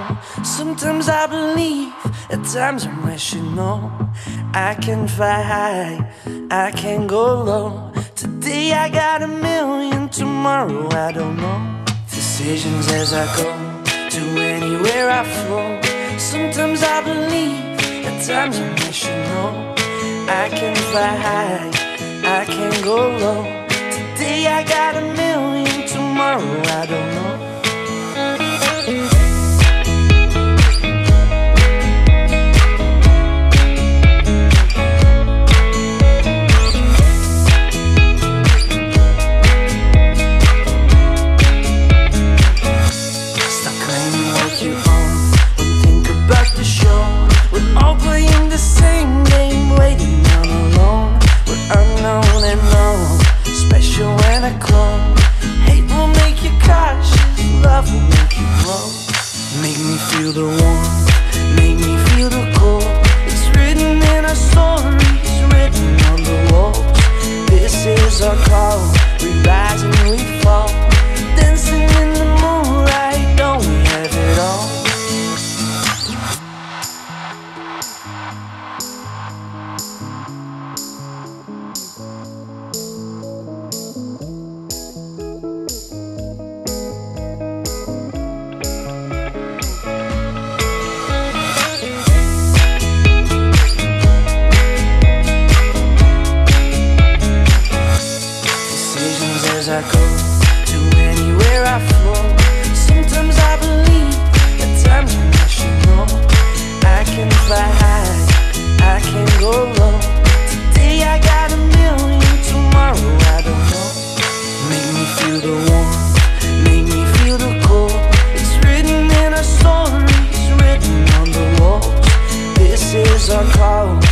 Sometimes I believe, at times I'm rational. I can fly high, I can go low. Today I got a million, tomorrow I don't know. Decisions as I go, to anywhere I flow. Sometimes I believe, at times I'm rational. I can fly high, I can go low. Today I got a million, tomorrow I don't know. Make me feel the warmth, make me feel the cold. It's written in our stories, written on the walls. This is our call, we rise and we fall. Dancing in the moonlight, don't we have it all? As I go, to anywhere I flow. Sometimes I believe, at times I'm rational. I can fly high, I can go low. Today I got a million, tomorrow I don't know. Make me feel the warmth, make me feel the cold. It's written in our stories, written on the walls. This is our call,